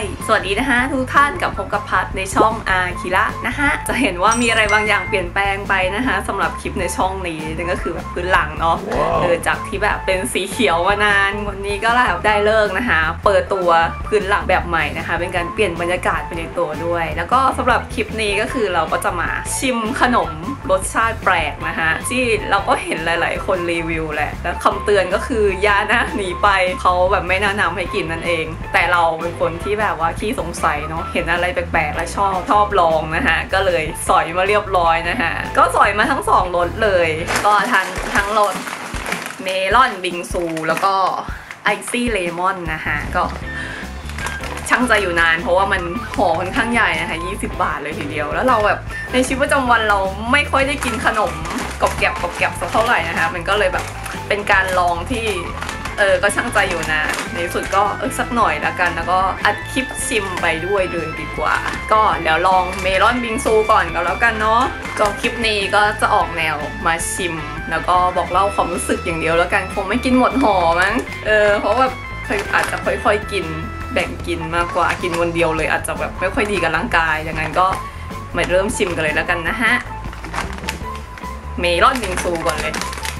สวัสดีนะคะทุกท่านกับพบกับพัดในช่องอาคิระนะคะจะเห็นว่ามีอะไรบางอย่างเปลี่ยนแปลงไปนะคะสำหรับคลิปในช่องนี้นั่นก็คือแบบพื้นหลังเนาะจากที่แบบเป็นสีเขียวมานานวันนี้ก็แบบได้เลิกนะคะเปิดตัวพื้นหลังแบบใหม่นะคะเป็นการเปลี่ยนบรรยากาศไปในตัวด้วยแล้วก็สำหรับคลิปนี้ก็คือเราก็จะมาชิมขนมรสชาติแปลกนะคะที่เราก็เห็นหลายๆคนรีวิวแหละแล้วคำเตือนก็คือยานะหนีไปเขาแบบไม่แนะนำให้กินนั่นเองแต่เราเป็นคนที่แบบว่าขี้สงสัยเนาะเห็นอะไรแปลกๆแล้วชอบลองนะคะก็เลยสอยมาเรียบร้อยนะคะก็สอยมาทั้ง2รสเลยก็ทั้งรสเมลอนบิงซูแล้วก็ไอซี่เลมอนนะคะก็ช่างใจอยู่นานเพราะว่ามันห่อค่อนข้างใหญ่นะคะ20 บาทเลยทีเดียวแล้วเราแบบในชีวิตประจำวันเราไม่ค่อยได้กินขนมกรอบแกรบสักเท่าไหร่นะคะมันก็เลยแบบเป็นการลองที่ก็ช่างใจอยู่นะในสุดก็สักหน่อยละกันแล้วก็อัดคลิปชิมไปด้วยเลยดีกว่าก็เดี๋ยวลองเมลอนบิงซูก่อนก็แล้วกันเนาะก็คลิปนี้ก็จะออกแนวมาชิมแล้วก็บอกเล่าความรู้สึกอย่างเดียวแล้วกันคงไม่กินหมดห่อมั้งเพราะว่าอาจจะค่อยๆกินแบ่งกินมากกว่ากินวันเดียวเลยอาจจะแบบไม่ค่อยดีกับร่างกายอย่างนั้นก็มาเริ่มชิมกันเลยแล้วกันนะฮะเมลอนบิงซูก่อนเลย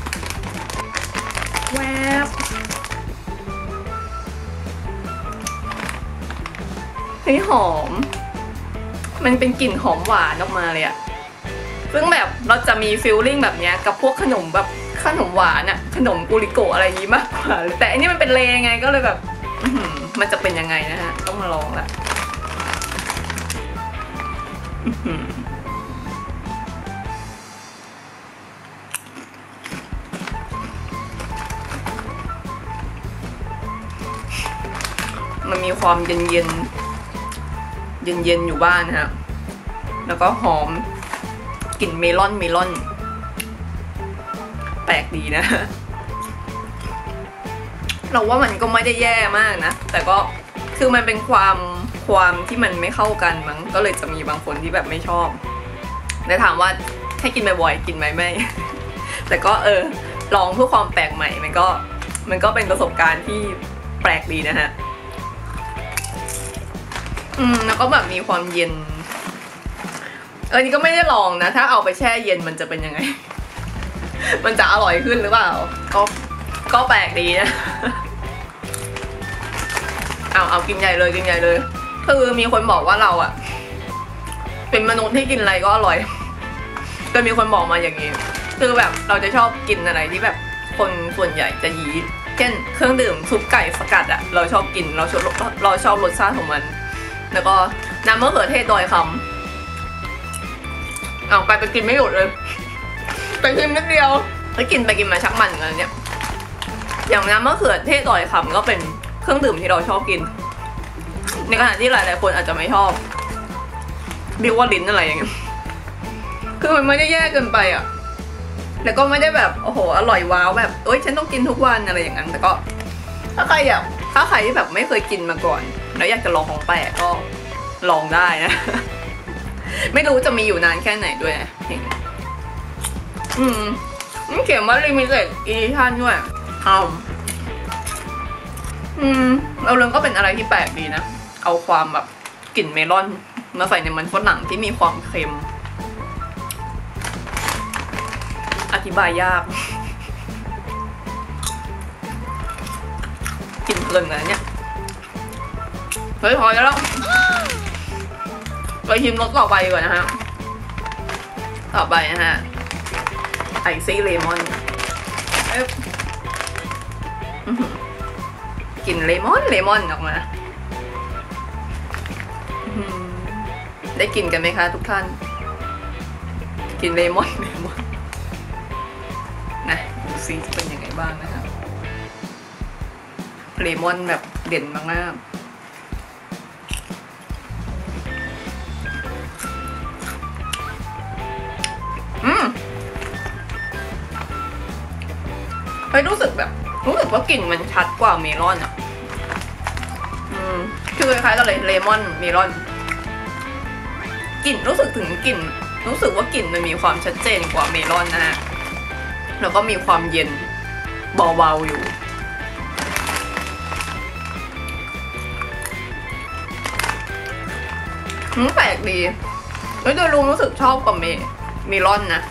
แวบเฮ้ยหอมมันเป็นกลิ่นหอมหวานออกมาเลยอะซึ่งแบบเราจะมีฟีลลิ่งแบบนี้กับพวกขนมแบบขนมหวานอะขนมกุริโกะอะไรอย่างนี้มากกว่าแต่อันนี้มันเป็นเลไงก็เลยแบบมันจะเป็นยังไงนะฮะต้องมาลองละมันมีความเย็นอยู่บ้างนะฮะแล้วก็หอมกลิ่นเมลอนแปลกดีนะเราว่ามันก็ไม่ได้แย่มากนะแต่ก็คือมันเป็นความที่มันไม่เข้ากันมั้งก็เลยจะมีบางคนที่แบบไม่ชอบแต่ถามว่าให้กินบ่อยๆกินไหมไม่ แต่ก็ลองเพื่อความแปลกใหม่มันก็เป็นประสบการณ์ที่แปลกดีนะฮะแล้วก็แบบมีความเย็นนี่ก็ไม่ได้ลองนะถ้าเอาไปแช่เย็นมันจะเป็นยังไง มันจะอร่อยขึ้นหรือเปล่าก็แปลกดีนะเอากินใหญ่เลยคือมีคนบอกว่าเราอะเป็นมนุษย์ที่กินอะไรก็อร่อยก็มีคนบอกมาอย่างนี้คือแบบเราจะชอบกินอะไรที่แบบคนส่วนใหญ่จะยี้เช่นเครื่องดื่มซุปไก่สกัดอะเราชอบกินเราชอบรสชาติของมันแล้วก็น้ำมะเขือเทศดอยคำไปกินไม่หยุดเลยไปกินนิดเดียวแล้วกินไปกินมาชักมันกันเนี่ยอย่างน้ำมะเขือเทศดอยคำก็เป็นเครื่องดื่มที่เราชอบกินในขณะที่หลายๆคนอาจจะไม่ชอบเรียกว่าลิ้นอะไรอย่างเงี้ยคือมันไม่ได้แย่เกินไปอ่ะแล้วก็ไม่ได้แบบโอ้โหอร่อยว้าวแบบฉันต้องกินทุกวันอะไรอย่างนั้นแต่ก็ถ้าใครที่แบบไม่เคยกินมาก่อนแล้วอยากจะลองของแปลกก็ลองได้นะ ไม่รู้จะมีอยู่นานแค่ไหนด้วยนะมันเขียนว่า limited edition ด้วยเราเรื่องก็เป็นอะไรที่แปลกดีนะเอาความแบบกลิ่นเมลอนมาใส่ในมันฝรั่งที่มีความเค็มอธิบายยากกินเพลินนะเนี่ยเฮ้ยพอแล้วไปชิมรสต่อไปก่อนนะฮะต่อไปนะฮะไอซี่เลมอนกลิ่นเลมอนออกมาได้กลิ่นกันไหมคะทุกท่านกลิ่นเลมอนนะดูซิจะเป็นยังไงบ้างนะคะเลมอนแบบเด่นมากรู้สึกว่ากลิ่นมันชัดกว่าเมลอนอ่ะคือคล้ายๆกันเลยเลมอนเมลอนกลิ่นรู้สึกว่ากลิ่นมันมีความชัดเจนกว่าเมลอนนะฮะแล้วก็มีความเย็นเบาๆอยู่แปลกดีโดยรวมรู้สึกชอบกับเมลอนนะ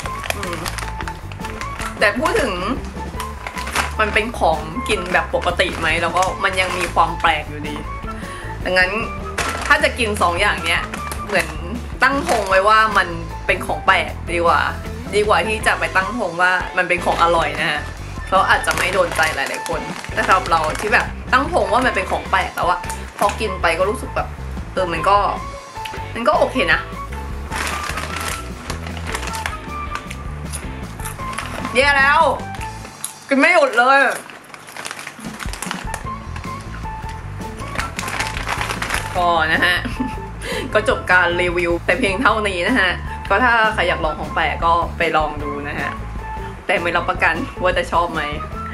แต่พูดถึงมันเป็นของกินแบบปกติไหมแล้วก็มันยังมีความแปลกอยู่ดีดังนั้นถ้าจะกิน2อย่างเนี้ยเหมือนตั้งธงไว้ว่ามันเป็นของแปลกดีกว่าที่จะไปตั้งธงว่ามันเป็นของอร่อยนะฮะเพราะอาจจะไม่โดนใจหลายๆคนแต่สำหรับเราที่แบบตั้งธงว่ามันเป็นของแปลกแล้วอะพอกินไปก็รู้สึกแบบมันก็โอเคนะแย่แล้วกินไม่หยุดเลยก็นะฮะก็จบการรีวิวแต่เพียงเท่านี้นะฮะก็ถ้าใครอยากลองของแปลกก็ไปลองดูนะฮะแต่ไม่รับประกันว่าจะชอบไหม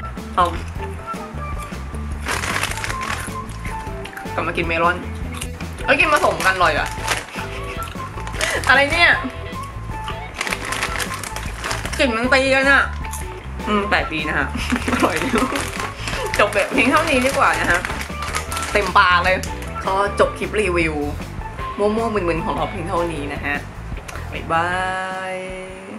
กลับมากินเมลอนกินผสมกันเลยอะอะไรเนี่ยกลิ่นมันตีกันอะแปลกดีนะฮะอร่อยจบแบบเพียงเท่านี้ดีกว่านะฮะเต็มปากเลยก็จบคลิปรีวิวมั่วๆมึนๆของเราเพียงเท่านี้นะฮะบ๊ายบาย